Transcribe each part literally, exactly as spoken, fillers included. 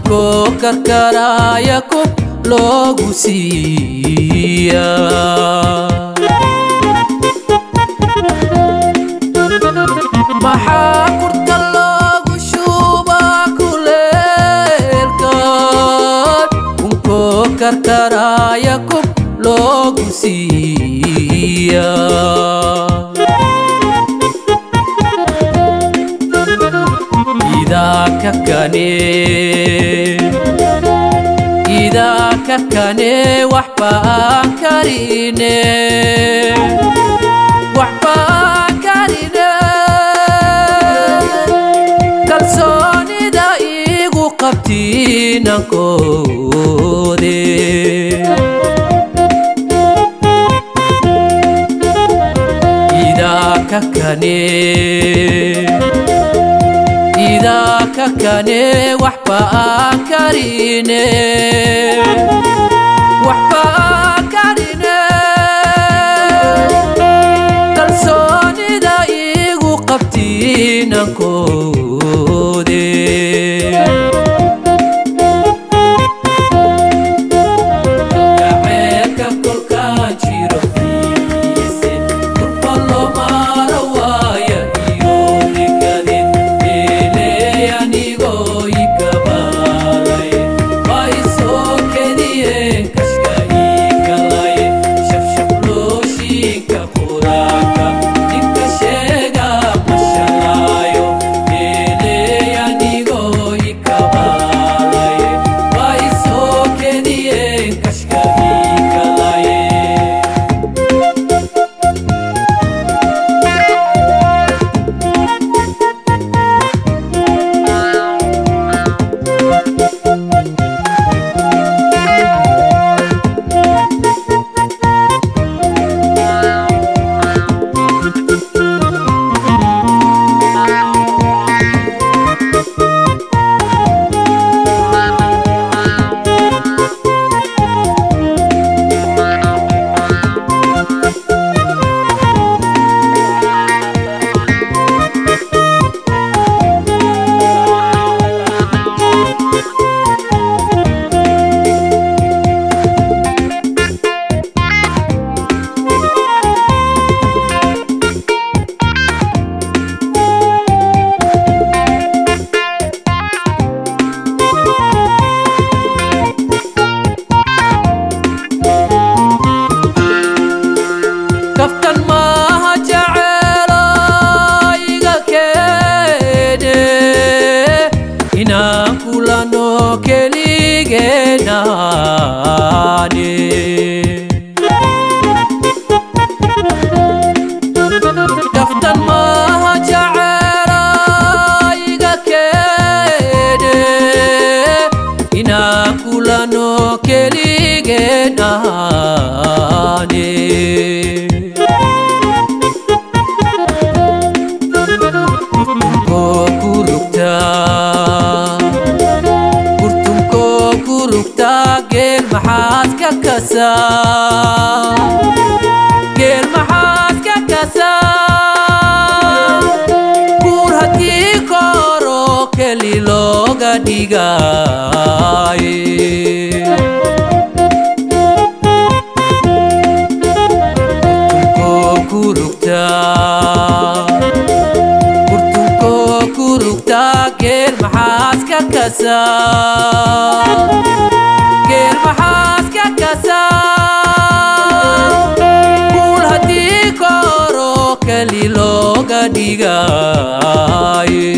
unko karkaraya kub logu siiya maxaa kurta loogu shubaa kuleelkan unko karkaraya kub logu siiya idaka kane idaka kane waxba aan karine waxba aan karine kalsoonida igu qabtiinankoode idaka kane idaka kane waxba aan karine waxba aan karine kalsoonida igu qabtiinankoode jaceelka kolkaan jiro fiise kurba loo maaro waaya iyo nikadin kaftan maaha jaceelayga keene inaan kulano keligeenaane kaftan maaha jaceelayga keene inaan kulano keligeenaane geel maxaad ka kasaa geel maxaad ka kasaa buur haddii koro keli looga dhigaaye kurtunkoo kurugtaa kurtunkoo kurugtaa geel maxaad ka kasaa geel maxaad ka kasaa buul haddii koro keli looga dhigaaye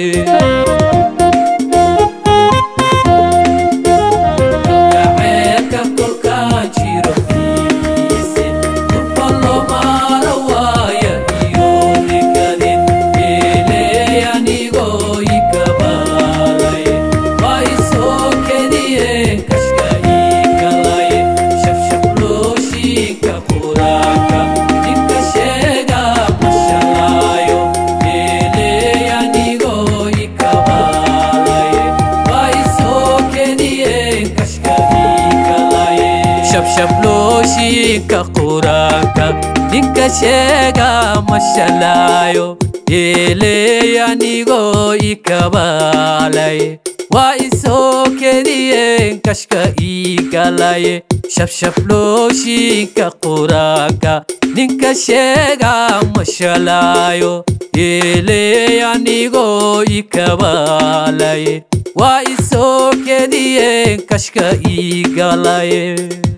jaceelka kolkaan jiro fiise kurba loo maaro waaya iyo nikadin eeley anigoo ikabaalay waa isoo kediyeen shabshablooshinka quraanka ninka sheega mashalayo eleya nigo ikabalay waa isoo kediyeen kashka igalaye shabshablooshinka quraanka ninka sheega mashalayo eleya nigo ikabalay waa isoo kediyeen kashka igalaye